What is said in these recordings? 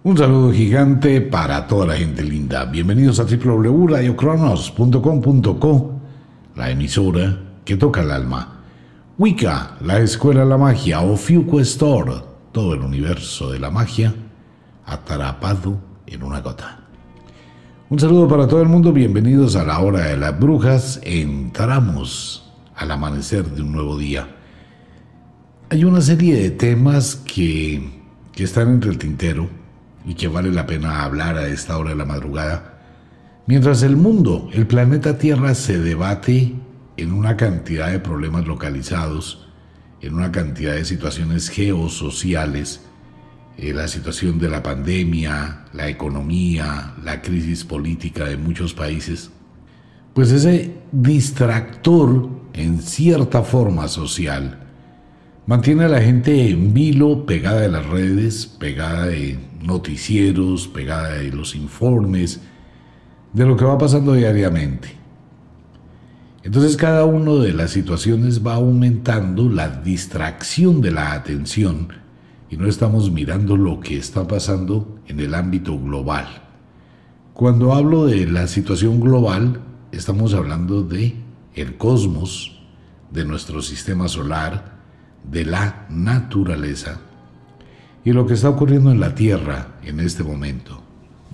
Un saludo gigante para toda la gente linda. Bienvenidos a www.radiocronos.com.co, la emisora que toca el alma. Wicca, la escuela de la magia, Ofiuco Store, todo el universo de la magia atrapado en una gota. Un saludo para todo el mundo, bienvenidos a la hora de las brujas. Entramos al amanecer de un nuevo día. Hay una serie de temas que están entre el tintero y que vale la pena hablar a esta hora de la madrugada, mientras el mundo, el planeta Tierra, se debate en una cantidad de problemas localizados, en una cantidad de situaciones geosociales, la situación de la pandemia, la economía, la crisis política de muchos países. Pues ese distractor, en cierta forma social, mantiene a la gente en vilo, pegada de las redes, pegada de noticieros, pegada de los informes, de lo que va pasando diariamente. Entonces cada una de las situaciones va aumentando la distracción de la atención y no estamos mirando lo que está pasando en el ámbito global. Cuando hablo de la situación global, estamos hablando de el cosmos, de nuestro sistema solar, de la naturaleza y lo que está ocurriendo en la Tierra en este momento.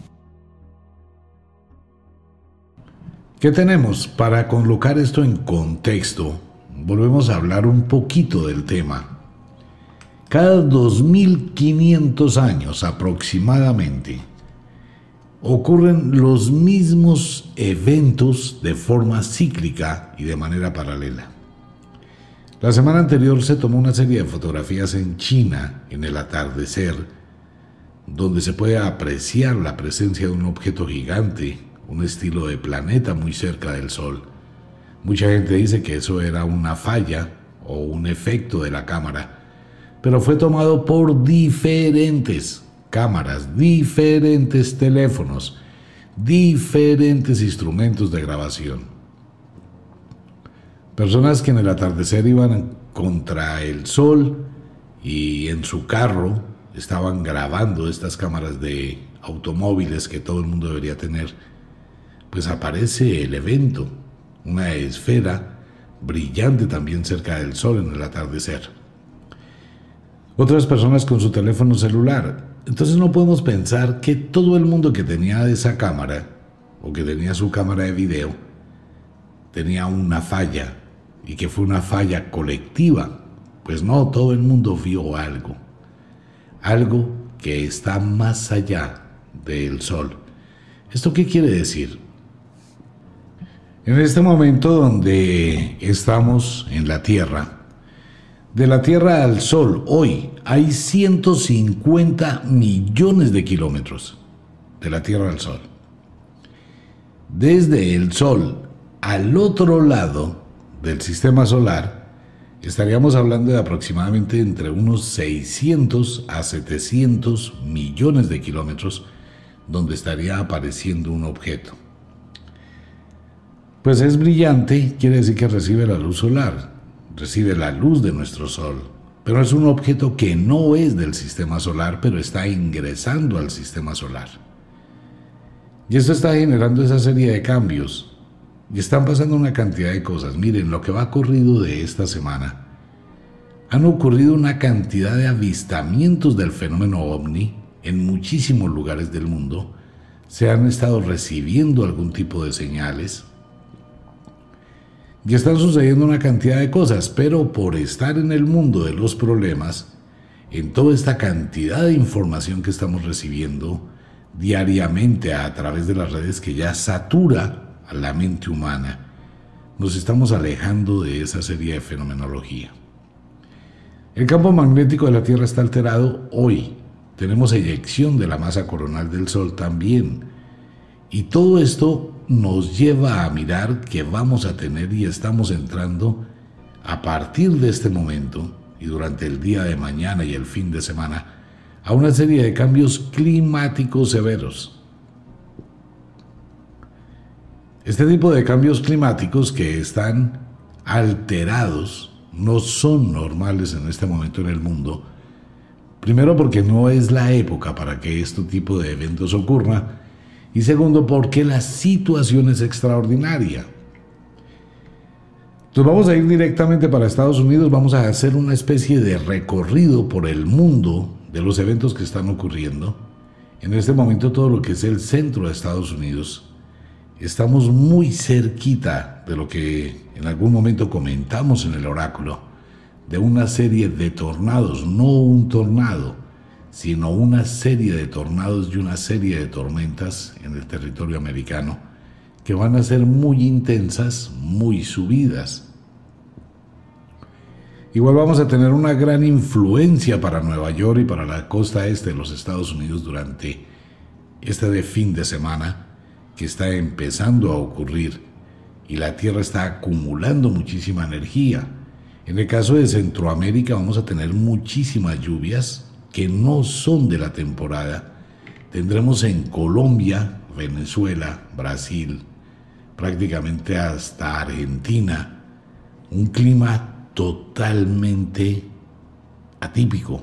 ¿Qué tenemos? Para colocar esto en contexto, volvemos a hablar un poquito del tema. Cada 2500 años aproximadamente ocurren los mismos eventos de forma cíclica y de manera paralela. La semana anterior se tomó una serie de fotografías en China, en el atardecer, donde se puede apreciar la presencia de un objeto gigante, un estilo de planeta muy cerca del Sol. Mucha gente dice que eso era una falla o un efecto de la cámara, pero fue tomado por diferentes cámaras, diferentes teléfonos, diferentes instrumentos de grabación. Personas que en el atardecer iban contra el sol y en su carro estaban grabando estas cámaras de automóviles que todo el mundo debería tener. Pues aparece el evento, una esfera brillante también cerca del sol en el atardecer. Otras personas con su teléfono celular. Entonces no podemos pensar que todo el mundo que tenía esa cámara o que tenía su cámara de video tenía una falla y que fue una falla colectiva. Pues no, todo el mundo vio algo que está más allá del sol. ¿Esto qué quiere decir? En este momento donde estamos en la Tierra, de la Tierra al Sol, hoy hay 150 millones de kilómetros de la Tierra al Sol. Desde el Sol al otro lado del sistema solar, estaríamos hablando de aproximadamente entre unos 600 a 700 millones de kilómetros, donde estaría apareciendo un objeto. Pues es brillante, quiere decir que recibe la luz solar, recibe la luz de nuestro Sol, pero es un objeto que no es del sistema solar, pero está ingresando al sistema solar. Y esto está generando esa serie de cambios. Y están pasando una cantidad de cosas. Miren, lo que va ocurrido de esta semana. Han ocurrido una cantidad de avistamientos del fenómeno ovni en muchísimos lugares del mundo. Se han estado recibiendo algún tipo de señales. Y están sucediendo una cantidad de cosas, pero por estar en el mundo de los problemas, en toda esta cantidad de información que estamos recibiendo diariamente a través de las redes que ya satura a la mente humana, nos estamos alejando de esa serie de fenomenología. El campo magnético de la Tierra está alterado hoy. Tenemos eyección de la masa coronal del Sol también. Y todo esto nos lleva a mirar que vamos a tener y estamos entrando a partir de este momento y durante el día de mañana y el fin de semana a una serie de cambios climáticos severos. Este tipo de cambios climáticos que están alterados no son normales en este momento en el mundo, Primero porque no es la época para que este tipo de eventos ocurra. Y segundo porque la situación es extraordinaria. Entonces vamos a ir directamente para Estados Unidos, vamos a hacer una especie de recorrido por el mundo de los eventos que están ocurriendo. En este momento todo lo que es el centro de Estados Unidos, estamos muy cerquita de lo que en algún momento comentamos en el oráculo, de una serie de tornados, no un tornado, sino una serie de tornados y una serie de tormentas en el territorio americano que van a ser muy intensas, muy subidas. Igual vamos a tener una gran influencia para Nueva York y para la costa este de los Estados Unidos durante este de fin de semana que está empezando a ocurrir y la Tierra está acumulando muchísima energía. En el caso de Centroamérica vamos a tener muchísimas lluvias que no son de la temporada. Tendremos en Colombia, Venezuela, Brasil, prácticamente hasta Argentina, un clima totalmente atípico.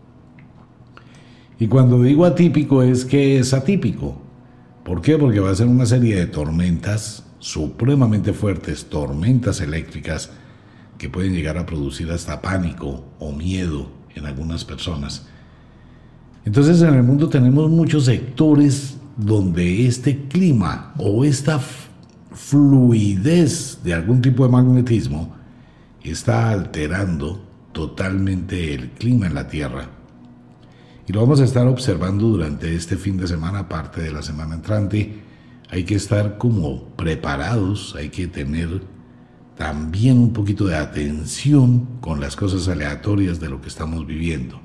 Y cuando digo atípico es que es atípico. ¿Por qué? Porque va a ser una serie de tormentas supremamente fuertes, tormentas eléctricas que pueden llegar a producir hasta pánico o miedo en algunas personas. Entonces en el mundo tenemos muchos sectores donde este clima o esta fluidez de algún tipo de magnetismo está alterando totalmente el clima en la Tierra. Y lo vamos a estar observando durante este fin de semana, parte de la semana entrante. Hay que estar como preparados, hay que tener también un poquito de atención con las cosas aleatorias de lo que estamos viviendo.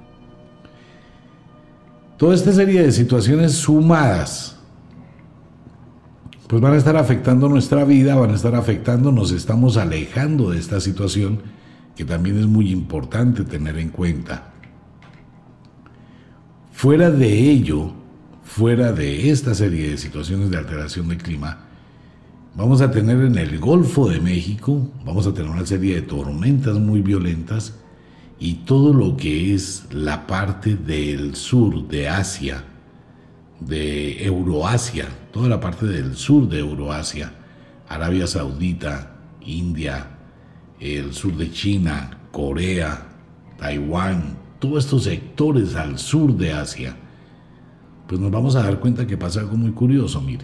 Toda esta serie de situaciones sumadas pues van a estar afectando nuestra vida, van a estar afectando, nos estamos alejando de esta situación que también es muy importante tener en cuenta. Fuera de ello, fuera de esta serie de situaciones de alteración del clima, vamos a tener en el Golfo de México, vamos a tener una serie de tormentas muy violentas y todo lo que es la parte del sur de Asia, de Euroasia, toda la parte del sur de Euroasia, Arabia Saudita, India, el sur de China, Corea, Taiwán, todos estos sectores al sur de Asia, pues nos vamos a dar cuenta que pasa algo muy curioso, mire.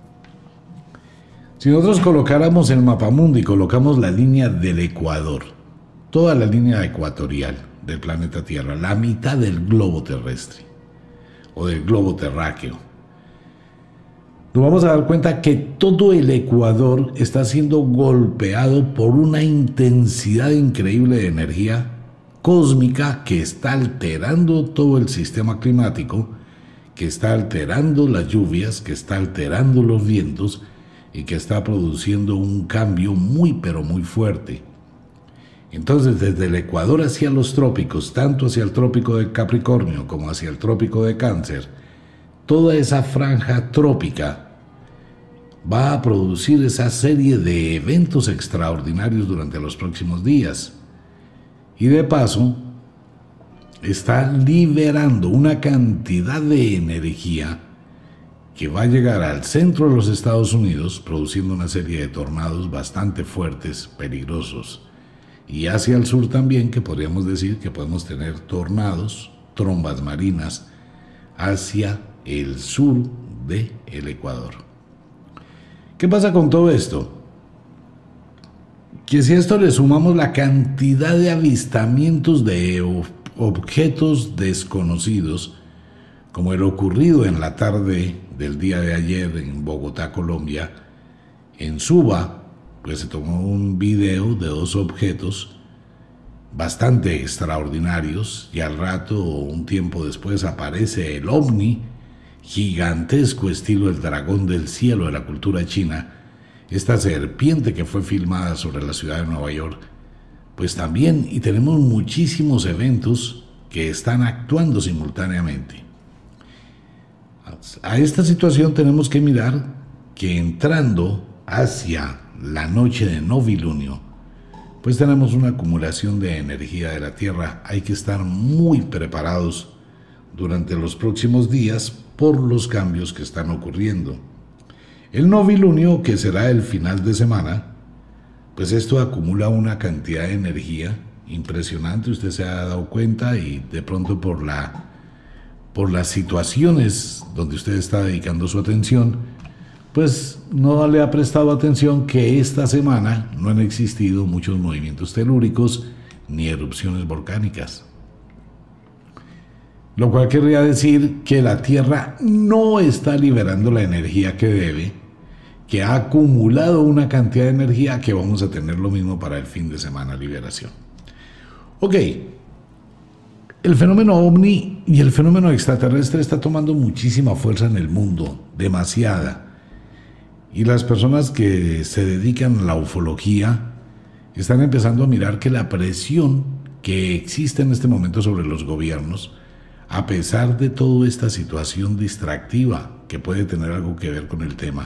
Si nosotros colocáramos el mapamundi y colocamos la línea del Ecuador, toda la línea ecuatorial del planeta Tierra, la mitad del globo terrestre, o del globo terráqueo, nos vamos a dar cuenta que todo el Ecuador está siendo golpeado por una intensidad increíble de energía cósmica que está alterando todo el sistema climático, que está alterando las lluvias, que está alterando los vientos y que está produciendo un cambio muy pero muy fuerte. Entonces, desde el Ecuador hacia los trópicos, tanto hacia el trópico de Capricornio como hacia el trópico de Cáncer, toda esa franja trópica va a producir esa serie de eventos extraordinarios durante los próximos días. Y de paso, está liberando una cantidad de energía que va a llegar al centro de los Estados Unidos, produciendo una serie de tornados bastante fuertes, peligrosos. Y hacia el sur también, que podríamos decir que podemos tener tornados, trombas marinas, hacia el sur del Ecuador. ¿Qué pasa con todo esto? Que si a esto le sumamos la cantidad de avistamientos de objetos desconocidos, como el ocurrido en la tarde del día de ayer en Bogotá, Colombia, en Suba, pues se tomó un video de dos objetos bastante extraordinarios y al rato, un tiempo después, aparece el ovni gigantesco estilo el dragón del cielo de la cultura china, esta serpiente que fue filmada sobre la ciudad de Nueva York, pues también, y tenemos muchísimos eventos que están actuando simultáneamente. A esta situación tenemos que mirar que entrando hacia la noche de novilunio, pues tenemos una acumulación de energía de la Tierra. Hay que estar muy preparados durante los próximos días por los cambios que están ocurriendo. El novilunio, que será el final de semana, pues esto acumula una cantidad de energía impresionante. Usted se ha dado cuenta, y de pronto por las situaciones donde usted está dedicando su atención, pues no le ha prestado atención que esta semana no han existido muchos movimientos telúricos ni erupciones volcánicas. Lo cual querría decir que la Tierra no está liberando la energía que debe, que ha acumulado una cantidad de energía, que vamos a tener lo mismo para el fin de semana, liberación. Ok, el fenómeno ovni y el fenómeno extraterrestre está tomando muchísima fuerza en el mundo, demasiada. Y las personas que se dedican a la ufología están empezando a mirar que la presión que existe en este momento sobre los gobiernos, a pesar de toda esta situación distractiva que puede tener algo que ver con el tema,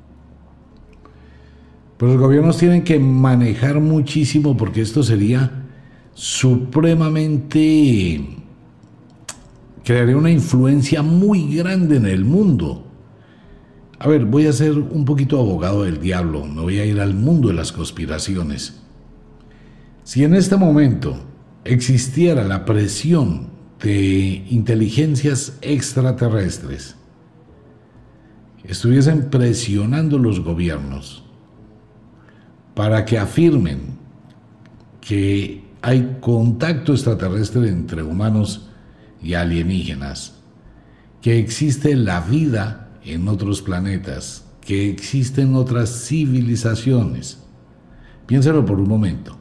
pues los gobiernos tienen que manejar muchísimo, porque esto sería supremamente, crearía una influencia muy grande en el mundo. A ver, voy a ser un poquito abogado del diablo, me voy a ir al mundo de las conspiraciones. Si en este momento existiera la presión de inteligencias extraterrestres, estuviesen presionando los gobiernos para que afirmen que hay contacto extraterrestre entre humanos y alienígenas, que existe la vida en otros planetas, que existen otras civilizaciones. Piénselo por un momento.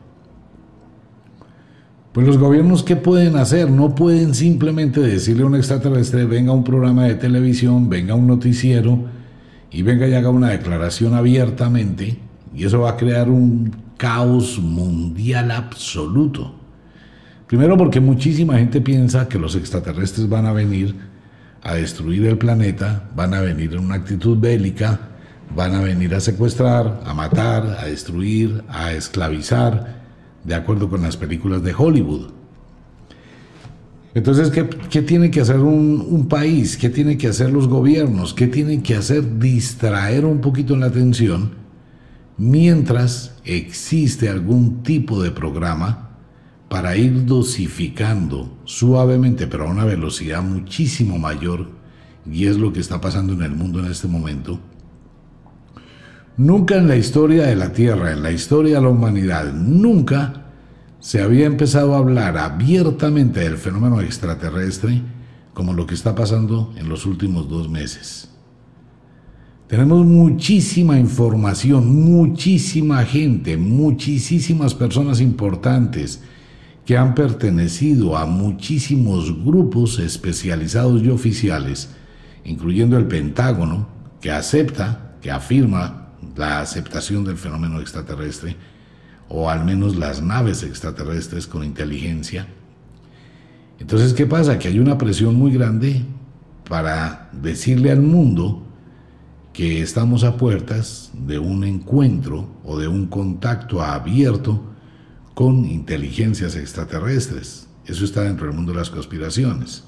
Pues los gobiernos, ¿qué pueden hacer? No pueden simplemente decirle a un extraterrestre: venga a un programa de televisión, venga a un noticiero y venga y haga una declaración abiertamente, y eso va a crear un caos mundial absoluto. Primero, porque muchísima gente piensa que los extraterrestres van a venir a destruir el planeta, van a venir en una actitud bélica, van a venir a secuestrar, a matar, a destruir, a esclavizar, de acuerdo con las películas de Hollywood. Entonces, ¿qué tiene que hacer un país? ¿Qué tienen que hacer los gobiernos? ¿Qué tienen que hacer? Distraer un poquito la atención mientras existe algún tipo de programa para ir dosificando suavemente, pero a una velocidad muchísimo mayor, y es lo que está pasando en el mundo en este momento. Nunca en la historia de la Tierra, en la historia de la humanidad, nunca se había empezado a hablar abiertamente del fenómeno extraterrestre como lo que está pasando en los últimos 2 meses. Tenemos muchísima información, muchísima gente, muchísimas personas importantes que han pertenecido a muchísimos grupos especializados y oficiales, incluyendo el Pentágono, que acepta, que afirma la aceptación del fenómeno extraterrestre, o al menos las naves extraterrestres con inteligencia. Entonces, ¿qué pasa? Que hay una presión muy grande para decirle al mundo que estamos a puertas de un encuentro o de un contacto abierto con inteligencias extraterrestres. Eso está dentro del mundo de las conspiraciones.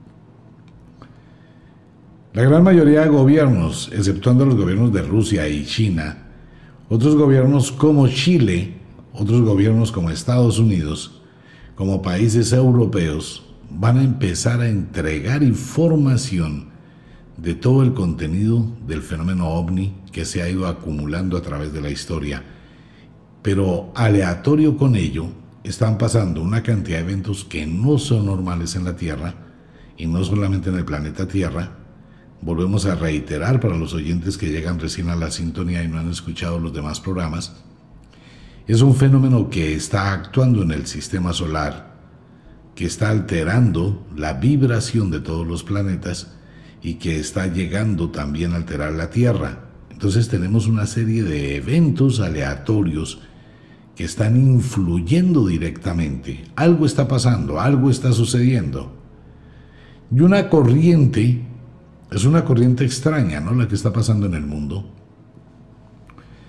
La gran mayoría de gobiernos, exceptuando los gobiernos de Rusia y China, otros gobiernos como Chile, otros gobiernos como Estados Unidos, como países europeos, van a empezar a entregar información de todo el contenido del fenómeno ovni que se ha ido acumulando a través de la historia. Pero aleatorio con ello, están pasando una cantidad de eventos que no son normales en la Tierra, y no solamente en el planeta Tierra. Volvemos a reiterar para los oyentes que llegan recién a la sintonía y no han escuchado los demás programas. Es un fenómeno que está actuando en el sistema solar, que está alterando la vibración de todos los planetas y que está llegando también a alterar la Tierra. Entonces tenemos una serie de eventos aleatorios que están influyendo directamente. Algo está pasando, algo está sucediendo. Y una corriente, es una corriente extraña, ¿no?, la que está pasando en el mundo.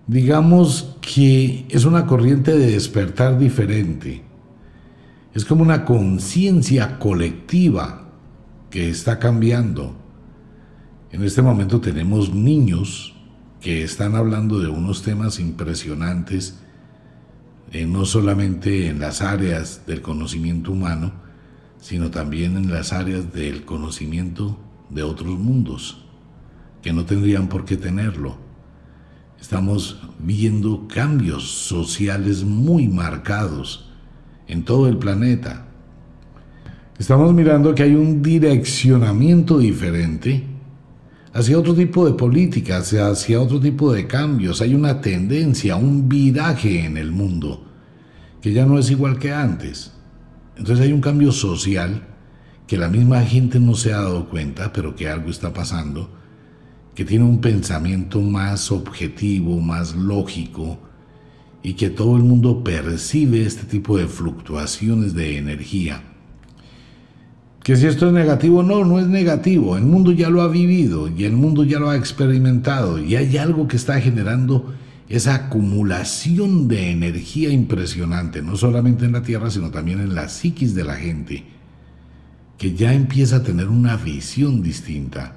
digamos que es una corriente de despertar diferente. Es como una conciencia colectiva que está cambiando. En este momento tenemos niños que están hablando de unos temas impresionantes, no solamente en las áreas del conocimiento humano, sino también en las áreas del conocimiento de otros mundos, que no tendrían por qué tenerlo. Estamos viendo cambios sociales muy marcados en todo el planeta. Estamos mirando que hay un direccionamiento diferente hacia otro tipo de políticas, hacia otro tipo de cambios. Hay una tendencia, un viraje en el mundo que ya no es igual que antes. Entonces hay un cambio social que la misma gente no se ha dado cuenta, pero que algo está pasando, que tiene un pensamiento más objetivo, más lógico, y que todo el mundo percibe este tipo de fluctuaciones de energía. Que si esto es negativo, no, no es negativo. El mundo ya lo ha vivido y el mundo ya lo ha experimentado, y hay algo que está generando esa acumulación de energía impresionante, no solamente en la Tierra, sino también en la psiquis de la gente, que ya empieza a tener una visión distinta.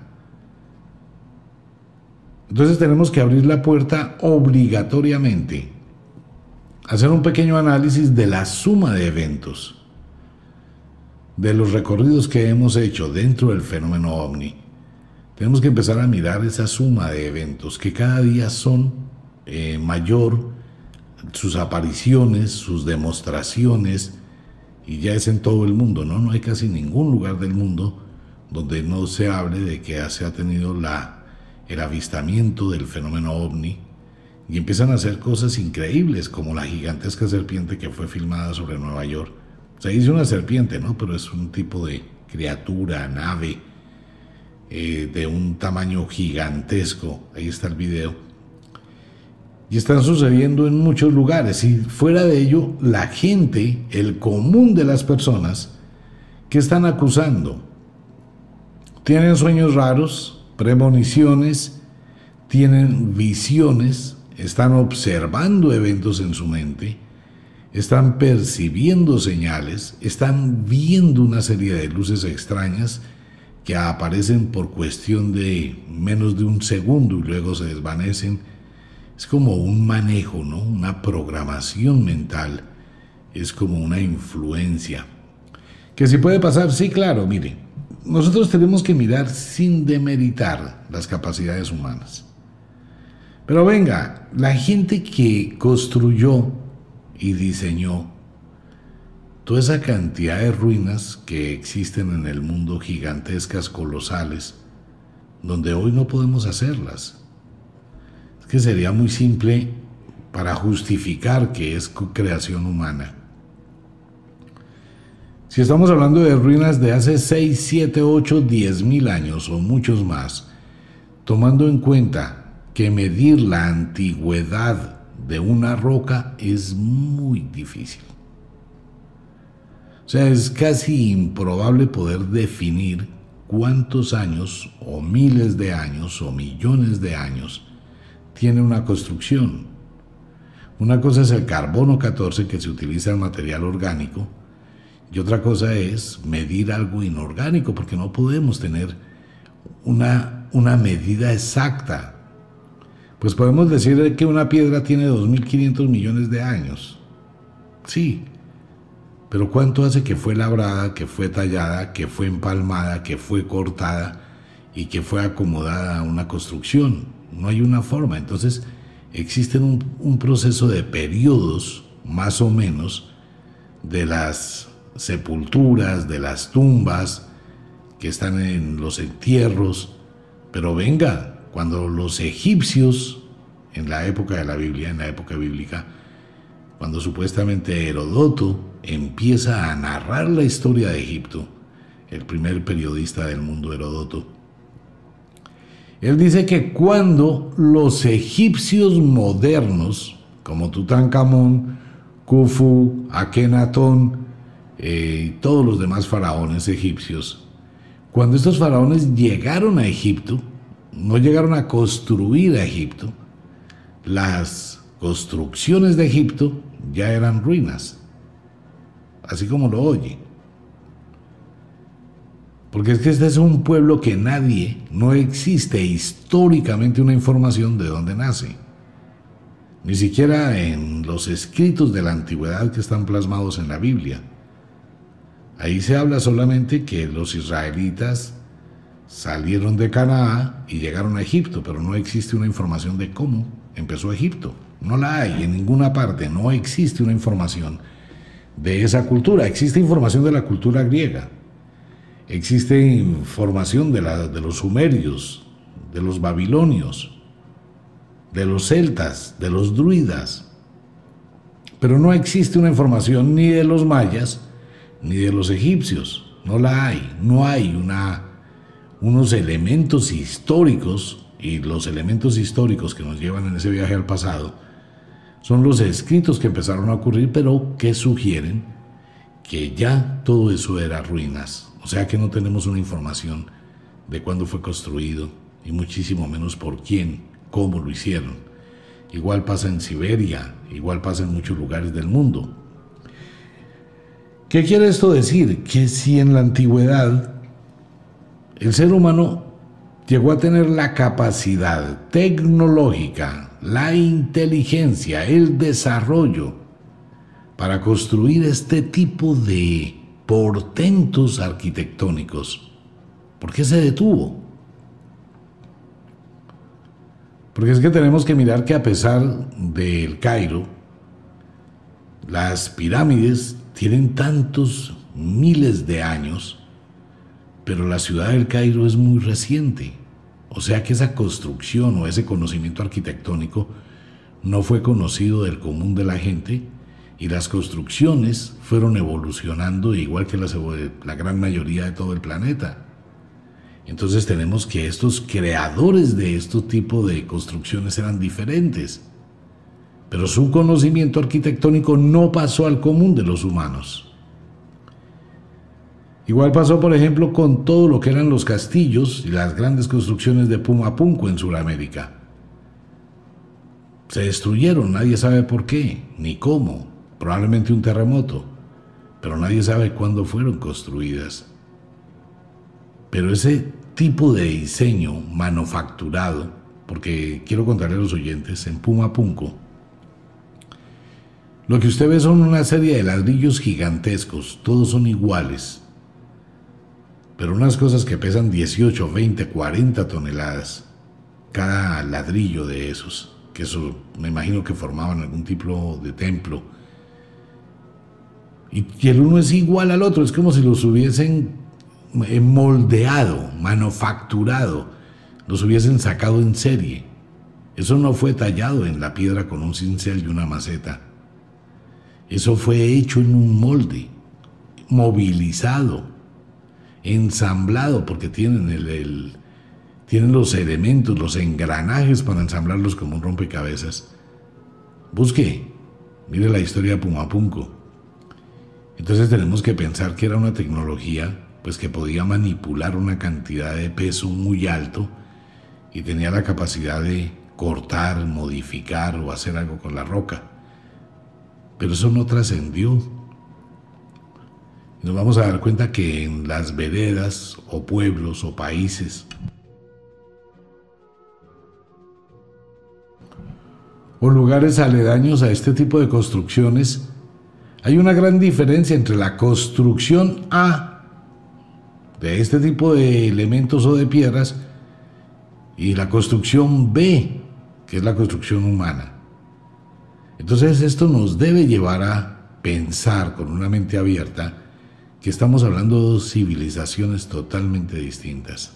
Entonces tenemos que abrir la puerta obligatoriamente, hacer un pequeño análisis de la suma de eventos, de los recorridos que hemos hecho dentro del fenómeno ovni. Tenemos que empezar a mirar esa suma de eventos que cada día son mayor, sus apariciones, sus demostraciones, y ya es en todo el mundo, ¿no? No hay casi ningún lugar del mundo donde no se hable de que se ha tenido el avistamiento del fenómeno ovni, y empiezan a hacer cosas increíbles, como la gigantesca serpiente que fue filmada sobre Nueva York. Se dice una serpiente, ¿no? Pero es un tipo de criatura, nave, de un tamaño gigantesco. Ahí está el video. Y están sucediendo en muchos lugares. Y fuera de ello, la gente, el común de las personas, ¿qué están acusando? Tienen sueños raros, premoniciones, tienen visiones, están observando eventos en su mente, están percibiendo señales, están viendo una serie de luces extrañas que aparecen por cuestión de menos de un segundo y luego se desvanecen. Es como un manejo, ¿no? Una programación mental, es como una influencia. ¿Que si puede pasar? Sí, claro, mire, nosotros tenemos que mirar sin demeritar las capacidades humanas. Pero venga, la gente que construyó y diseñó toda esa cantidad de ruinas que existen en el mundo, gigantescas, colosales, donde hoy no podemos hacerlas. Es que sería muy simple para justificar que es creación humana. Si estamos hablando de ruinas de hace 6, 7, 8, 10 mil años o muchos más, tomando en cuenta que medir la antigüedad de una roca es muy difícil. O sea, es casi improbable poder definir cuántos años, o miles de años, o millones de años tiene una construcción. Una cosa es el carbono 14 que se utiliza en material orgánico, y otra cosa es medir algo inorgánico, porque no podemos tener una medida exacta. Pues podemos decir que una piedra tiene 2.500 millones de años. Sí, pero ¿cuánto hace que fue labrada, que fue tallada, que fue empalmada, que fue cortada y que fue acomodada a una construcción? No hay una forma. Entonces existen un proceso de periodos, más o menos, de las sepulturas, de las tumbas que están en los entierros. Pero venga, cuando los egipcios, en la época de la Biblia, en la época bíblica, cuando supuestamente Heródoto empieza a narrar la historia de Egipto, el primer periodista del mundo, Heródoto, él dice que cuando los egipcios modernos, como Tutankamón, Khufu, Akenatón, todos los demás faraones egipcios, cuando estos faraones llegaron a Egipto, no llegaron a construir a Egipto, las construcciones de Egipto ya eran ruinas, así como lo oye. Porque es que este es un pueblo que no existe históricamente una información de dónde nace. Ni siquiera en los escritos de la antigüedad que están plasmados en la Biblia. Ahí se habla solamente que los israelitas salieron de Canaán y llegaron a Egipto, pero no existe una información de cómo empezó Egipto. No la hay en ninguna parte, no existe una información de esa cultura. Existe información de la cultura griega, existe información de los sumerios, de los babilonios, de los celtas, de los druidas, pero no existe una información ni de los mayas ni de los egipcios. No la hay, no hay unos elementos históricos, y los elementos históricos que nos llevan en ese viaje al pasado son los escritos que empezaron a ocurrir, pero que sugieren que ya todo eso era ruinas. O sea que no tenemos una información de cuándo fue construido, y muchísimo menos por quién, cómo lo hicieron. Igual pasa en Siberia, igual pasa en muchos lugares del mundo. ¿Qué quiere esto decir? Que si en la antigüedad el ser humano llegó a tener la capacidad tecnológica, la inteligencia, el desarrollo para construir este tipo de portentos arquitectónicos, ¿por qué se detuvo? Porque es que tenemos que mirar que a pesar del Cairo, las pirámides tienen tantos miles de años, pero la ciudad del Cairo es muy reciente. O sea que esa construcción o ese conocimiento arquitectónico no fue conocido del común de la gente, y las construcciones fueron evolucionando igual que la gran mayoría de todo el planeta. Entonces tenemos que estos creadores de este tipo de construcciones eran diferentes, pero su conocimiento arquitectónico no pasó al común de los humanos. Igual pasó, por ejemplo, con todo lo que eran los castillos y las grandes construcciones de Pumapunco en Sudamérica. Se destruyeron, nadie sabe por qué, ni cómo, probablemente un terremoto, pero nadie sabe cuándo fueron construidas. Pero ese tipo de diseño manufacturado, porque quiero contarle a los oyentes, en Pumapunco, lo que usted ve son una serie de ladrillos gigantescos, todos son iguales, pero unas cosas que pesan 18, 20, 40 toneladas, cada ladrillo de esos, que eso me imagino que formaban algún tipo de templo, y el uno es igual al otro, es como si los hubiesen moldeado, manufacturado, los hubiesen sacado en serie. Eso no fue tallado en la piedra con un cincel y una maceta. Eso fue hecho en un molde, movilizado, ensamblado, porque tienen tienen los elementos, los engranajes para ensamblarlos como un rompecabezas. Busque, mire la historia de Pumapunco. Entonces tenemos que pensar que era una tecnología pues que podía manipular una cantidad de peso muy alto y tenía la capacidad de cortar, modificar o hacer algo con la roca. Pero eso no trascendió. Nos vamos a dar cuenta que en las veredas o pueblos o países o lugares aledaños a este tipo de construcciones, hay una gran diferencia entre la construcción A de este tipo de elementos o de piedras y la construcción B, que es la construcción humana. Entonces esto nos debe llevar a pensar con una mente abierta que estamos hablando de dos civilizaciones totalmente distintas.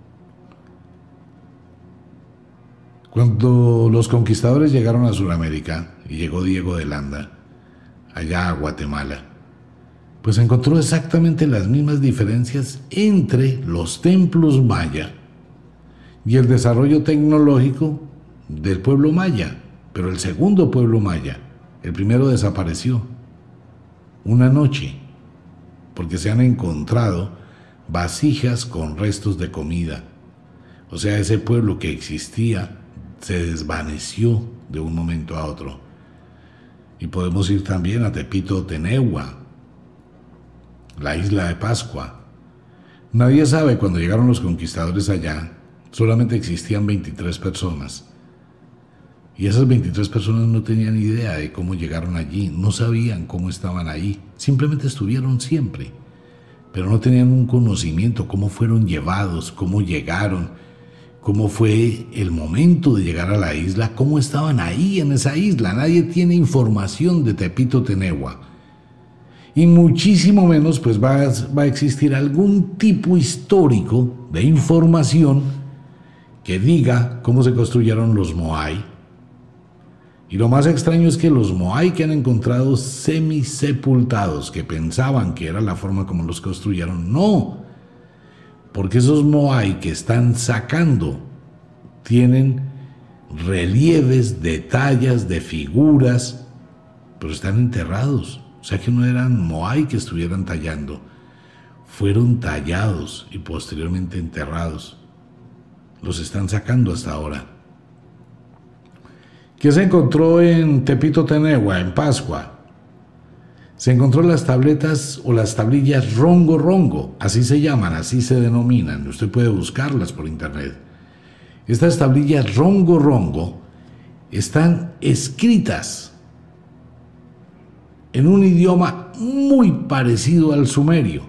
Cuando los conquistadores llegaron a Sudamérica y llegó Diego de Landa allá a Guatemala, pues encontró exactamente las mismas diferencias entre los templos maya y el desarrollo tecnológico del pueblo maya. Pero el segundo pueblo maya, el primero desapareció una noche, porque se han encontrado vasijas con restos de comida. O sea, ese pueblo que existía se desvaneció de un momento a otro. Y podemos ir también a Tepito Tenehua, la isla de Pascua. Nadie sabe, cuando llegaron los conquistadores allá, solamente existían 23 personas. Y esas 23 personas no tenían idea de cómo llegaron allí, no sabían cómo estaban ahí, simplemente estuvieron siempre. Pero no tenían un conocimiento, cómo fueron llevados, cómo llegaron, cómo fue el momento de llegar a la isla, cómo estaban ahí en esa isla. Nadie tiene información de Tepito Tenehua. Y muchísimo menos pues va a existir algún tipo histórico de información que diga cómo se construyeron los Moai. Y lo más extraño es que los Moai que han encontrado semisepultados, que pensaban que era la forma como los construyeron, no. Porque esos Moai que están sacando tienen relieves de tallas, de figuras, pero están enterrados. O sea que no eran Moai que estuvieran tallando, fueron tallados y posteriormente enterrados. Los están sacando hasta ahora. ¿Qué se encontró en Tepito Tenehua, en Pascua? Se encontró las tabletas o las tablillas Rongo Rongo, así se llaman, así se denominan. Usted puede buscarlas por internet. Estas tablillas Rongo Rongo están escritas en un idioma muy parecido al sumerio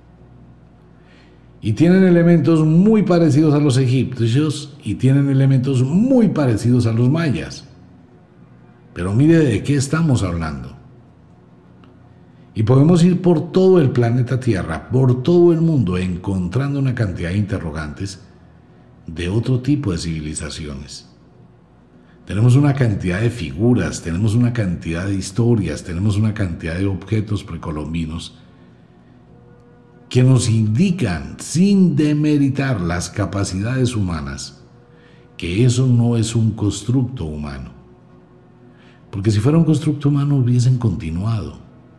y tienen elementos muy parecidos a los egipcios y tienen elementos muy parecidos a los mayas. Pero mire de qué estamos hablando. Y podemos ir por todo el planeta Tierra, por todo el mundo, encontrando una cantidad de interrogantes de otro tipo de civilizaciones. Tenemos una cantidad de figuras, tenemos una cantidad de historias, tenemos una cantidad de objetos precolombinos que nos indican, sin demeritar las capacidades humanas, que eso no es un constructo humano. Porque si fuera un constructo humano hubiesen continuado.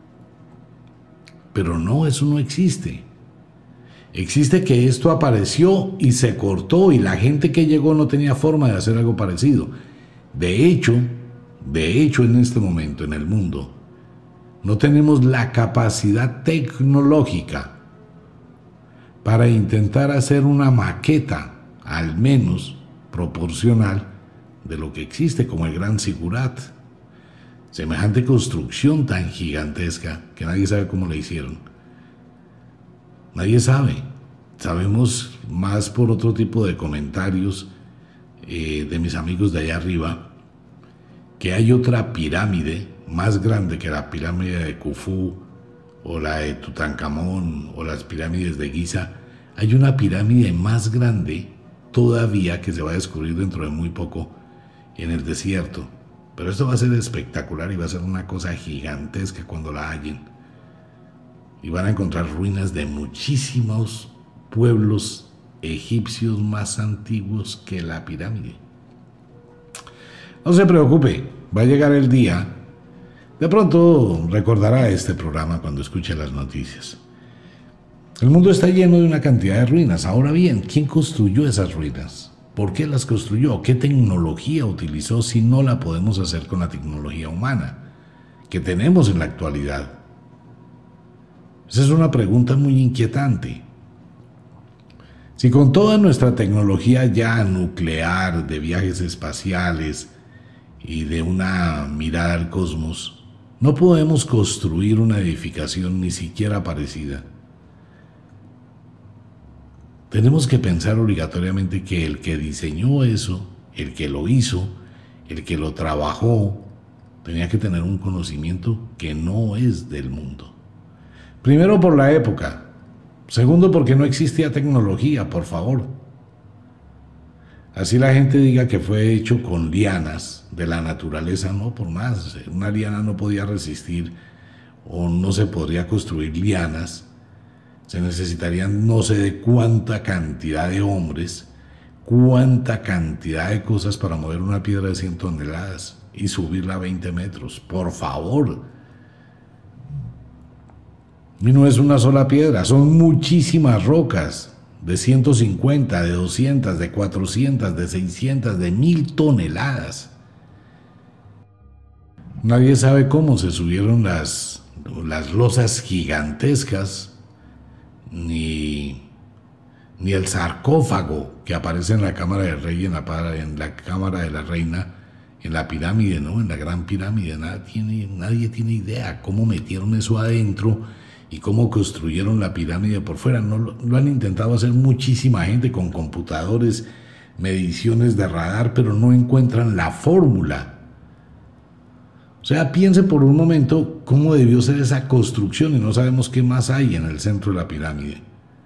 Pero no, eso no existe. Existe que esto apareció y se cortó y la gente que llegó no tenía forma de hacer algo parecido. De hecho, en este momento en el mundo, no tenemos la capacidad tecnológica para intentar hacer una maqueta, al menos proporcional, de lo que existe como el Gran Sigurat. Semejante construcción tan gigantesca que nadie sabe cómo la hicieron. Nadie sabe. Sabemos más por otro tipo de comentarios de mis amigos de allá arriba, que hay otra pirámide más grande que la pirámide de Khufu o la de Tutankamón o las pirámides de Giza. Hay una pirámide más grande todavía que se va a descubrir dentro de muy poco en el desierto. Pero esto va a ser espectacular y va a ser una cosa gigantesca cuando la hallen. Y van a encontrar ruinas de muchísimos pueblos egipcios más antiguos que la pirámide. No se preocupe, va a llegar el día. De pronto recordará este programa cuando escuche las noticias. El mundo está lleno de una cantidad de ruinas. Ahora bien, ¿quién construyó esas ruinas? ¿Por qué las construyó? ¿Qué tecnología utilizó si no la podemos hacer con la tecnología humana que tenemos en la actualidad? Esa es una pregunta muy inquietante. Si con toda nuestra tecnología ya nuclear, de viajes espaciales y de una mirada al cosmos, no podemos construir una edificación ni siquiera parecida, tenemos que pensar obligatoriamente que el que diseñó eso, el que lo hizo, el que lo trabajó, tenía que tener un conocimiento que no es del mundo. Primero, por la época. Segundo, porque no existía tecnología, por favor. Así la gente diga que fue hecho con lianas de la naturaleza, no por más. Una liana no podía resistir o no se podría construir lianas. Se necesitarían no sé de cuánta cantidad de hombres, cuánta cantidad de cosas para mover una piedra de 100 toneladas y subirla a 20 metros. Por favor. Y no es una sola piedra, son muchísimas rocas de 150, de 200, de 400, de 600, de 1000 toneladas. Nadie sabe cómo se subieron las losas gigantescas, ni el sarcófago que aparece en la cámara del rey, en la cámara de la reina, en la pirámide, ¿no? En la gran pirámide. Nadie tiene idea cómo metieron eso adentro y cómo construyeron la pirámide por fuera. No lo han intentado hacer muchísima gente con computadores, mediciones de radar, pero no encuentran la fórmula. O sea, piense por un momento cómo debió ser esa construcción y no sabemos qué más hay en el centro de la pirámide.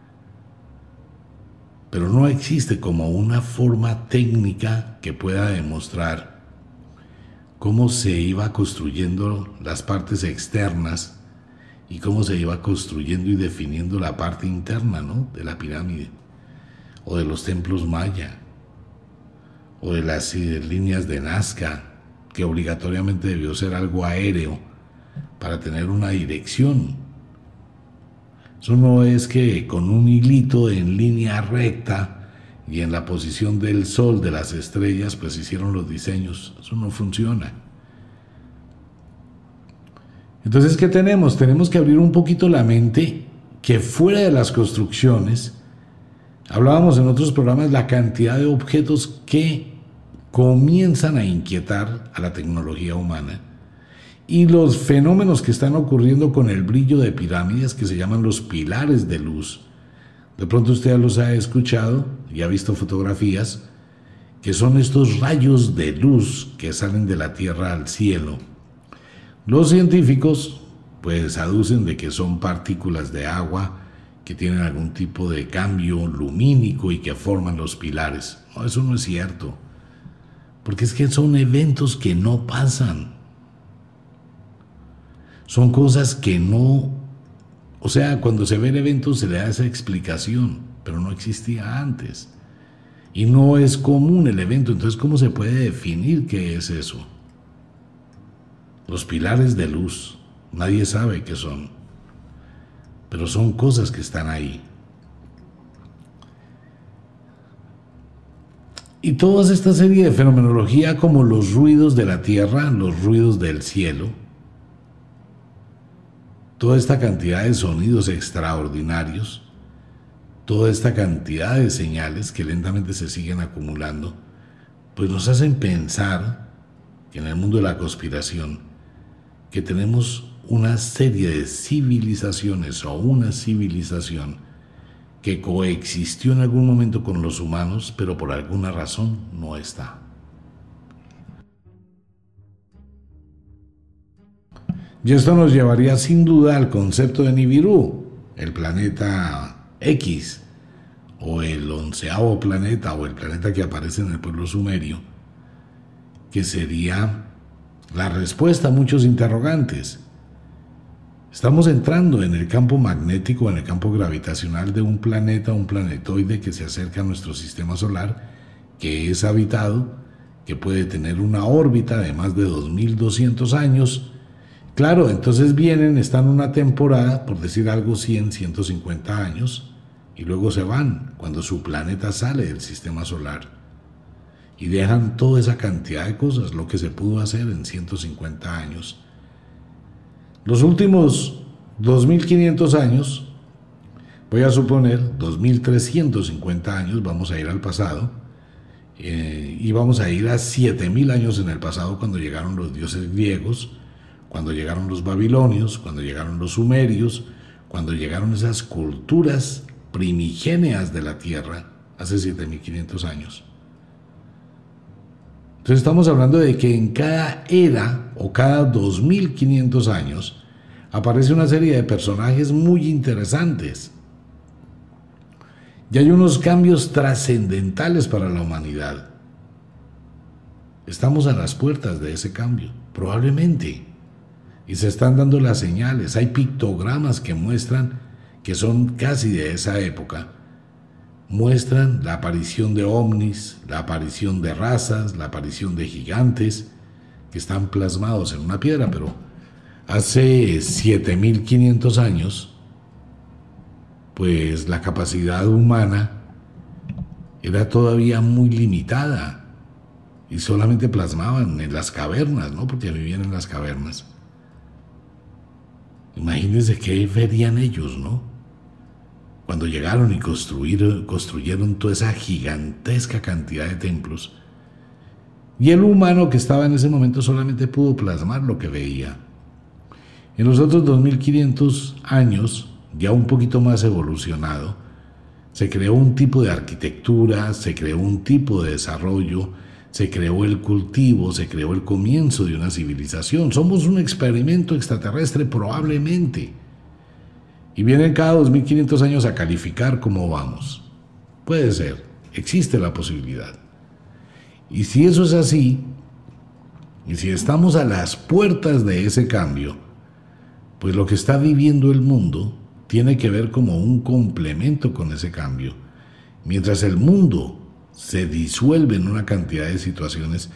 Pero no existe como una forma técnica que pueda demostrar cómo se iba construyendo las partes externas y cómo se iba construyendo y definiendo la parte interna, ¿no?, de la pirámide, o de los templos maya, o de las líneas de Nazca, que obligatoriamente debió ser algo aéreo para tener una dirección. Eso no es que con un hilito en línea recta y en la posición del sol, de las estrellas, pues hicieron los diseños. Eso no funciona. Entonces, ¿qué tenemos? Tenemos que abrir un poquito la mente, que fuera de las construcciones, hablábamos en otros programas la cantidad de objetos que comienzan a inquietar a la tecnología humana y los fenómenos que están ocurriendo con el brillo de pirámides, que se llaman los pilares de luz. De pronto usted ya los ha escuchado y ha visto fotografías, que son estos rayos de luz que salen de la tierra al cielo. Los científicos pues aducen de que son partículas de agua que tienen algún tipo de cambio lumínico y que forman los pilares. No, eso no es cierto, porque es que son eventos que no pasan. Son cosas que no... O sea, cuando se ven eventos se le da esa explicación, pero no existía antes. Y no es común el evento, entonces ¿cómo se puede definir qué es eso? Los pilares de luz, nadie sabe qué son, pero son cosas que están ahí. Y toda esta serie de fenomenología, como los ruidos de la tierra, los ruidos del cielo, toda esta cantidad de sonidos extraordinarios, toda esta cantidad de señales que lentamente se siguen acumulando, pues nos hacen pensar que en el mundo de la conspiración, que tenemos una serie de civilizaciones o una civilización que coexistió en algún momento con los humanos, pero por alguna razón no está. Y esto nos llevaría sin duda al concepto de Nibiru, el planeta X, o el 11º planeta, o el planeta que aparece en el pueblo sumerio, que sería la respuesta a muchos interrogantes. Estamos entrando en el campo magnético, en el campo gravitacional de un planeta, un planetoide que se acerca a nuestro sistema solar, que es habitado, que puede tener una órbita de más de 2200 años. Claro, entonces están una temporada, por decir algo, 100, 150 años, y luego se van cuando su planeta sale del sistema solar. Y dejan toda esa cantidad de cosas, lo que se pudo hacer en 150 años. Los últimos 2500 años, voy a suponer 2350 años, vamos a ir al pasado, y vamos a ir a 7000 años en el pasado, cuando llegaron los dioses griegos, cuando llegaron los babilonios, cuando llegaron los sumerios, cuando llegaron esas culturas primigéneas de la Tierra, hace 7500 años. Entonces estamos hablando de que en cada era o cada 2500 años aparece una serie de personajes muy interesantes. Y hay unos cambios trascendentales para la humanidad. Estamos a las puertas de ese cambio, probablemente. Y se están dando las señales. Hay pictogramas que muestran, que son casi de esa época, muestran la aparición de ovnis, la aparición de razas, la aparición de gigantes que están plasmados en una piedra, pero hace 7500 años pues la capacidad humana era todavía muy limitada y solamente plasmaban en las cavernas, ¿no? Porque vivían en las cavernas. Imagínense qué verían ellos, ¿no? Cuando llegaron y construyeron toda esa gigantesca cantidad de templos. Y el humano que estaba en ese momento solamente pudo plasmar lo que veía. En los otros 2500 años, ya un poquito más evolucionado, se creó un tipo de arquitectura, se creó un tipo de desarrollo, se creó el cultivo, se creó el comienzo de una civilización. Somos un experimento extraterrestre probablemente. Y vienen cada 2500 años a calificar cómo vamos. Puede ser, existe la posibilidad. Y si eso es así, y si estamos a las puertas de ese cambio, pues lo que está viviendo el mundo tiene que ver como un complemento con ese cambio. Mientras el mundo se disuelve en una cantidad de situaciones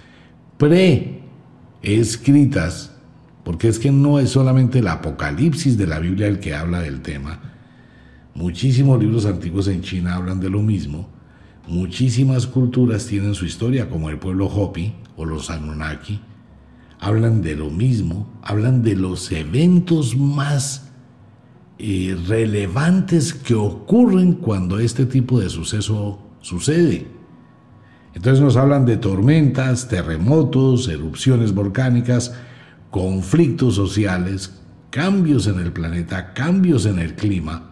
preescritas, porque es que no es solamente el Apocalipsis de la Biblia el que habla del tema. Muchísimos libros antiguos en China hablan de lo mismo. Muchísimas culturas tienen su historia, como el pueblo Hopi o los Anunnaki. Hablan de lo mismo, hablan de los eventos más relevantes que ocurren cuando este tipo de suceso sucede. Entonces nos hablan de tormentas, terremotos, erupciones volcánicas, conflictos sociales, cambios en el planeta, cambios en el clima,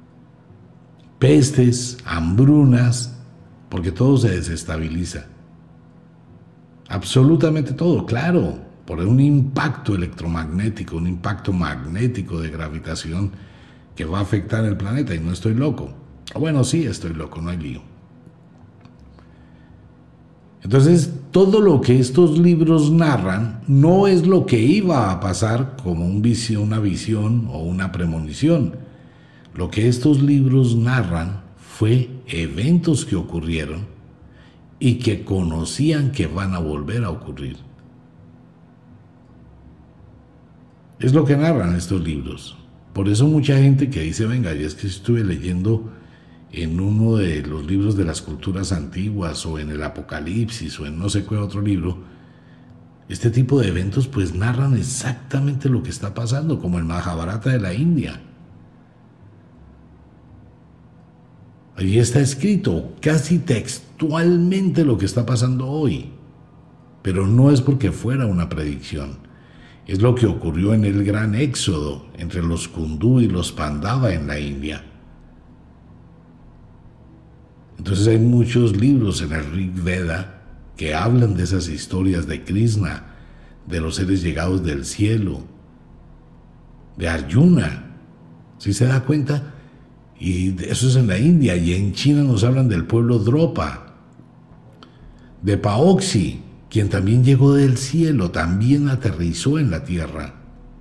pestes, hambrunas, porque todo se desestabiliza. Absolutamente todo, claro, por un impacto electromagnético, un impacto magnético de gravitación que va a afectar el planeta, y no estoy loco. Bueno, sí, estoy loco, no hay lío. Entonces, todo lo que estos libros narran no es lo que iba a pasar como una visión o una premonición. Lo que estos libros narran fue eventos que ocurrieron y que conocían que van a volver a ocurrir. Es lo que narran estos libros. Por eso mucha gente que dice, venga, ya es que estuve leyendo en uno de los libros de las culturas antiguas o en el Apocalipsis o en no sé qué otro libro, este tipo de eventos pues narran exactamente lo que está pasando, como el Mahabharata de la India. Allí está escrito casi textualmente lo que está pasando hoy, pero no es porque fuera una predicción, es lo que ocurrió en el gran éxodo entre los Kundú y los Pandava en la India. Entonces hay muchos libros en el Rig Veda que hablan de esas historias de Krishna, de los seres llegados del cielo, de Arjuna. ¿Sí se da cuenta? Y eso es en la India, y en China nos hablan del pueblo Dropa, de Paoxi, quien también llegó del cielo, también aterrizó en la tierra.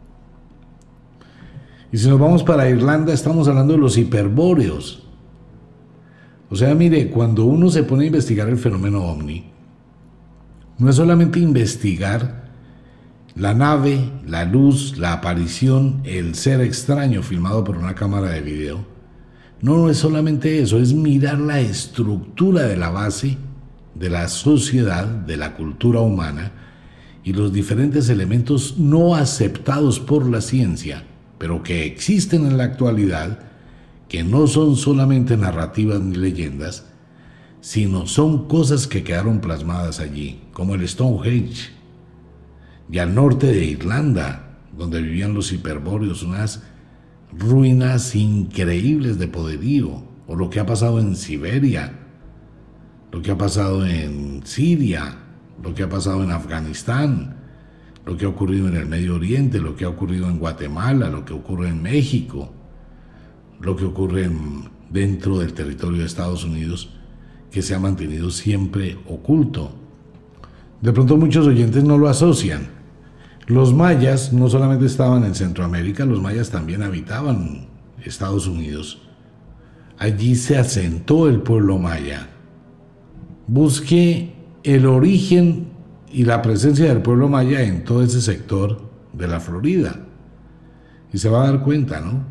Y si nos vamos para Irlanda, estamos hablando de los hiperbóreos. O sea, mire, cuando uno se pone a investigar el fenómeno ovni, no es solamente investigar la nave, la luz, la aparición, el ser extraño filmado por una cámara de video. No es solamente eso, es mirar la estructura de la base de la sociedad, de la cultura humana y los diferentes elementos no aceptados por la ciencia, pero que existen en la actualidad, que no son solamente narrativas ni leyendas, sino son cosas que quedaron plasmadas allí, como el Stonehenge, y al norte de Irlanda, donde vivían los hiperbóreos, unas ruinas increíbles de poderío, o lo que ha pasado en Siberia, lo que ha pasado en Siria, lo que ha pasado en Afganistán, lo que ha ocurrido en el Medio Oriente, lo que ha ocurrido en Guatemala, lo que ocurre en México, lo que ocurre dentro del territorio de Estados Unidos, que se ha mantenido siempre oculto. De pronto muchos oyentes no lo asocian. Los mayas no solamente estaban en Centroamérica, los mayas también habitaban Estados Unidos. Allí se asentó el pueblo maya. Busque el origen y la presencia del pueblo maya en todo ese sector de la Florida y se va a dar cuenta, ¿no?,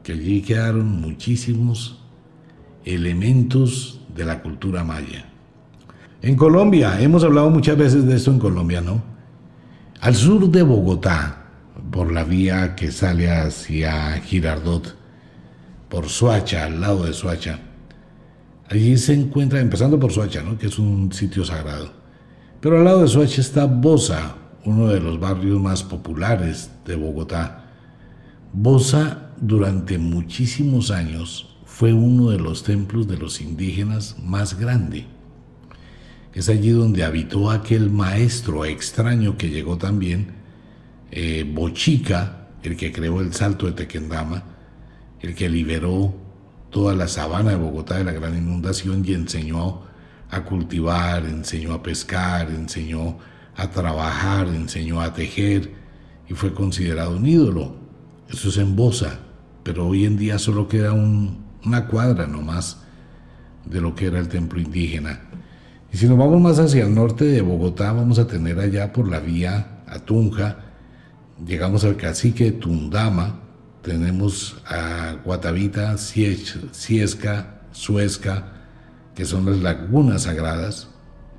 que allí quedaron muchísimos elementos de la cultura maya. En Colombia, hemos hablado muchas veces de esto en Colombia, ¿no? Al sur de Bogotá, por la vía que sale hacia Girardot, por Soacha, al lado de Soacha, allí se encuentra, empezando por Soacha, ¿no?, que es un sitio sagrado, pero al lado de Soacha está Bosa, uno de los barrios más populares de Bogotá. Bosa durante muchísimos años fue uno de los templos de los indígenas más grande. Es allí donde habitó aquel maestro extraño que llegó también, Bochica, el que creó el Salto de Tequendama, el que liberó toda la sabana de Bogotá de la gran inundación y enseñó a cultivar, enseñó a pescar, enseñó a trabajar, enseñó a tejer y fue considerado un ídolo. Eso es en Bosa, pero hoy en día solo queda una cuadra nomás de lo que era el templo indígena. Y si nos vamos más hacia el norte de Bogotá, vamos a tener allá por la vía a Tunja, llegamos al cacique de Tundama, tenemos a Guatavita, Ciesca, Suesca, que son las lagunas sagradas.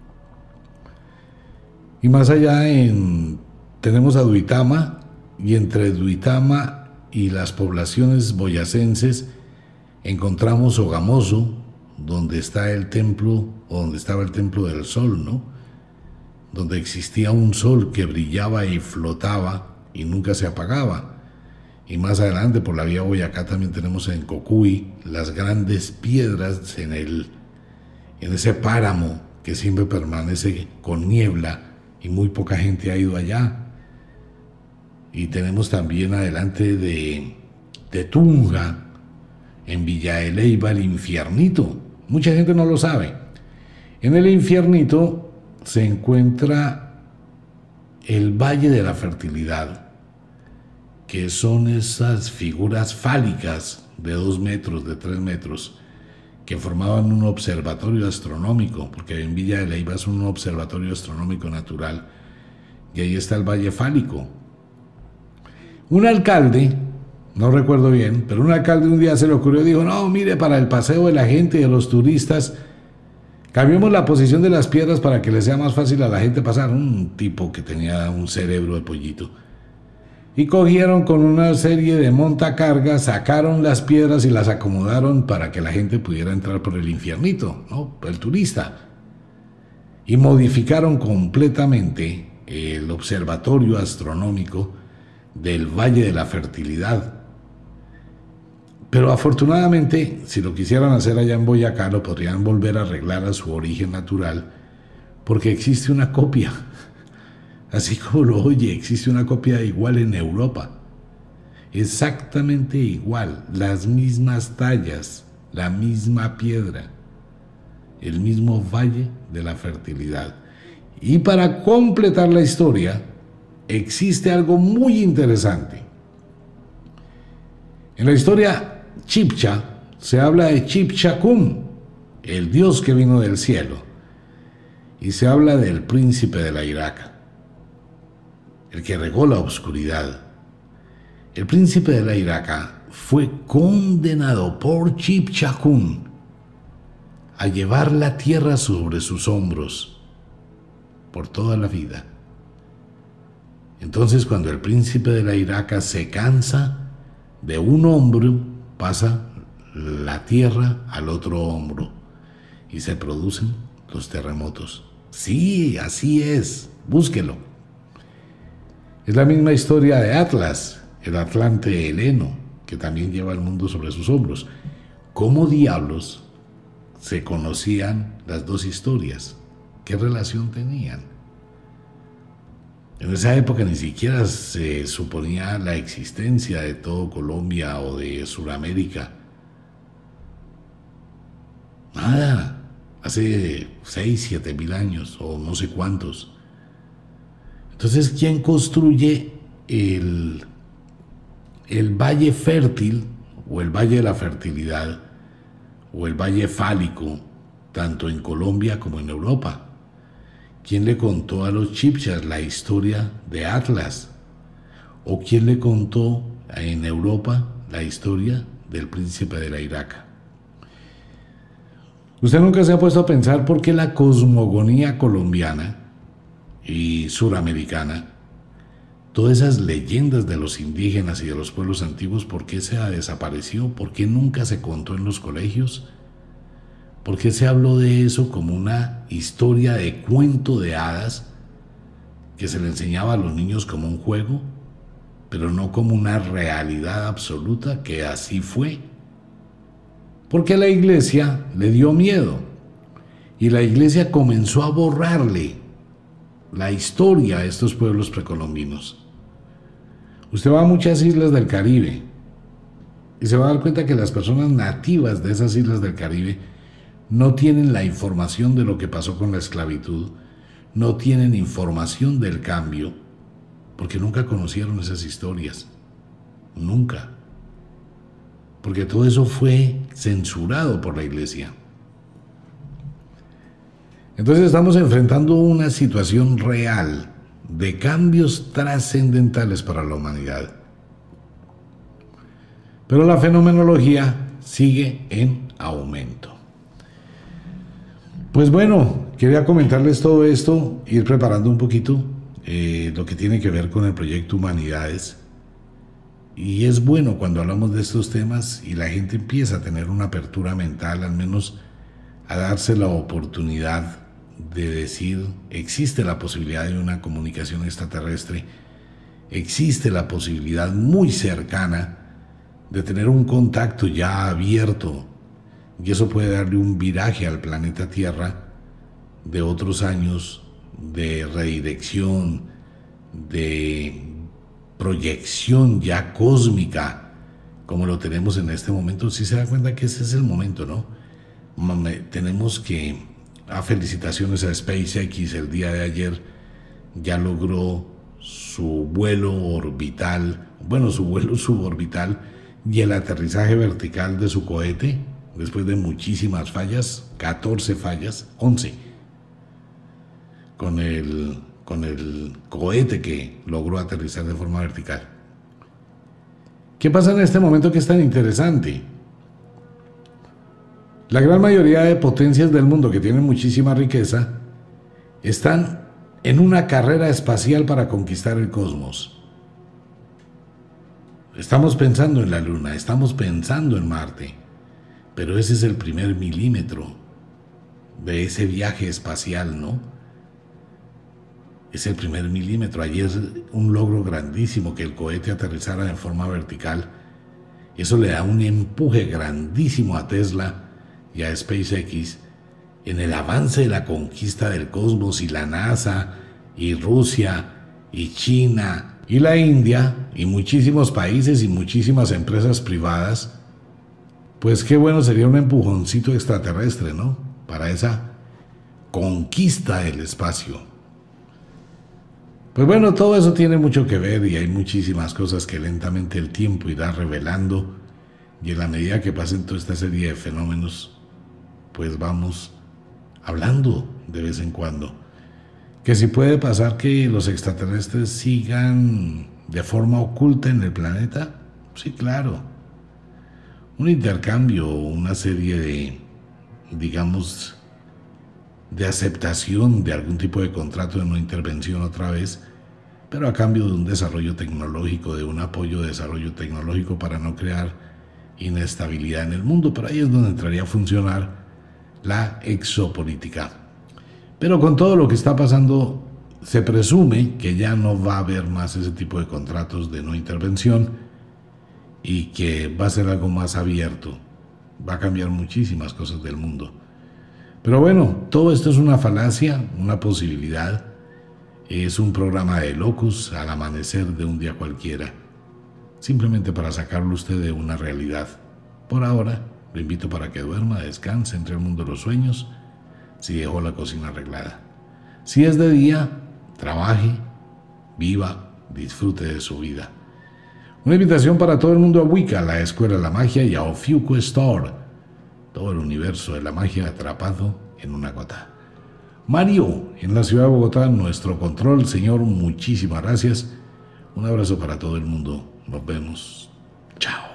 Y más allá tenemos a Duitama, y entre Duitama y las poblaciones boyacenses encontramos Sogamoso, donde está el templo, o donde estaba el templo del sol, ¿no?, donde existía un sol que brillaba y flotaba y nunca se apagaba. Y más adelante por la vía Boyacá también tenemos en Cocuy las grandes piedras en ese páramo que siempre permanece con niebla y muy poca gente ha ido allá. Y tenemos también adelante de Tunja, en Villa de Leyva, el Infiernito. Mucha gente no lo sabe. En el Infiernito se encuentra el Valle de la Fertilidad, que son esas figuras fálicas de 2 metros, de 3 metros, que formaban un observatorio astronómico, porque en Villa de Leyva es un observatorio astronómico natural, y ahí está el Valle Fálico. Un alcalde, no recuerdo bien, pero un alcalde un día se le ocurrió y dijo: no, mire, para el paseo de la gente y de los turistas, cambiemos la posición de las piedras para que le sea más fácil a la gente pasar. Un tipo que tenía un cerebro de pollito. Y cogieron con una serie de montacargas, sacaron las piedras y las acomodaron para que la gente pudiera entrar por el Infiernito, ¿no?, el turista. Y modificaron completamente el observatorio astronómico del Valle de la Fertilidad. Pero afortunadamente, si lo quisieran hacer allá en Boyacá, lo podrían volver a arreglar a su origen natural, porque existe una copia. Así como lo oye, existe una copia igual en Europa. Exactamente igual, las mismas tallas, la misma piedra, el mismo Valle de la Fertilidad. Y para completar la historia, existe algo muy interesante. En la historia chibcha se habla de Chibchacum, el dios que vino del cielo, y se habla del príncipe de la Iraca, el que regó la oscuridad. El príncipe de la Iraca fue condenado por Chibchacum a llevar la tierra sobre sus hombros por toda la vida. Entonces, cuando el príncipe de la Iraca se cansa, de un hombro pasa la tierra al otro hombro y se producen los terremotos. Sí, así es, búsquelo. Es la misma historia de Atlas, el Atlante heleno, que también lleva el mundo sobre sus hombros. ¿Cómo diablos se conocían las dos historias? ¿Qué relación tenían? En esa época ni siquiera se suponía la existencia de todo Colombia o de Sudamérica. Nada, hace 6.000, 7.000 años o no sé cuántos. Entonces, ¿quién construye el Valle Fértil o el Valle de la Fertilidad o el Valle Fálico, tanto en Colombia como en Europa? ¿Quién le contó a los chibchas la historia de Atlas? ¿O quién le contó en Europa la historia del príncipe de la Iraca. ¿Usted nunca se ha puesto a pensar por qué la cosmogonía colombiana y suramericana, todas esas leyendas de los indígenas y de los pueblos antiguos, por qué se ha desaparecido? ¿Por qué nunca se contó en los colegios? ¿Por qué se habló de eso como una historia de cuento de hadas que se le enseñaba a los niños como un juego, pero no como una realidad absoluta que así fue? Porque la iglesia le dio miedo y la iglesia comenzó a borrarle la historia a estos pueblos precolombinos. Usted va a muchas islas del Caribe y se va a dar cuenta que las personas nativas de esas islas del Caribe no tienen la información de lo que pasó con la esclavitud, no tienen información del cambio, porque nunca conocieron esas historias. Nunca. Porque todo eso fue censurado por la iglesia. Entonces estamos enfrentando una situación real de cambios trascendentales para la humanidad. Pero la fenomenología sigue en aumento. Pues bueno, quería comentarles todo esto, ir preparando un poquito lo que tiene que ver con el proyecto Humanidades. Y es bueno cuando hablamos de estos temas y la gente empieza a tener una apertura mental, al menos a darse la oportunidad de decir, existe la posibilidad de una comunicación extraterrestre, existe la posibilidad muy cercana de tener un contacto ya abierto, y eso puede darle un viraje al planeta Tierra de otros años de redirección, de proyección ya cósmica, como lo tenemos en este momento. Si se da cuenta que ese es el momento, ¿no? Tenemos que, felicitaciones a SpaceX, el día de ayer ya logró su vuelo orbital, su vuelo suborbital y el aterrizaje vertical de su cohete, después de muchísimas fallas, 14 fallas, 11, con el cohete que logró aterrizar de forma vertical. ¿Qué pasa en este momento que es tan interesante? La gran mayoría de potencias del mundo que tienen muchísima riqueza están en una carrera espacial para conquistar el cosmos. Estamos pensando en la Luna, estamos pensando en Marte, pero ese es el primer milímetro de ese viaje espacial, ¿no? Es el primer milímetro. Ayer un logro grandísimo que el cohete aterrizara de forma vertical. Eso le da un empuje grandísimo a Tesla y a SpaceX en el avance de la conquista del cosmos, y la NASA y Rusia y China y la India y muchísimos países y muchísimas empresas privadas. Pues qué bueno sería un empujoncito extraterrestre, ¿no? Para esa conquista del espacio. Pues bueno, todo eso tiene mucho que ver y hay muchísimas cosas que lentamente el tiempo irá revelando, y en la medida que pasen toda esta serie de fenómenos, pues vamos hablando de vez en cuando. Que si puede pasar que los extraterrestres sigan de forma oculta en el planeta, sí, claro. Un intercambio, una serie de, digamos, de aceptación de algún tipo de contrato de no intervención otra vez, pero a cambio de un desarrollo tecnológico, de un apoyo de desarrollo tecnológico para no crear inestabilidad en el mundo. Pero ahí es donde entraría a funcionar la exopolítica. Pero con todo lo que está pasando, se presume que ya no va a haber más ese tipo de contratos de no intervención y que va a ser algo más abierto. Va a cambiar muchísimas cosas del mundo. Pero bueno, todo esto es una falacia, una posibilidad. Es un programa de locos al amanecer de un día cualquiera, simplemente para sacarlo usted de una realidad. Por ahora, lo invito para que duerma, descanse, entre el mundo de los sueños, si dejó la cocina arreglada. Si es de día, trabaje, viva, disfrute de su vida. Una invitación para todo el mundo a Wicca, la Escuela de la Magia, y a Ofiuco Store, todo el universo de la magia atrapado en una gota. Mario, en la ciudad de Bogotá, nuestro control. Señor, muchísimas gracias. Un abrazo para todo el mundo. Nos vemos. Chao.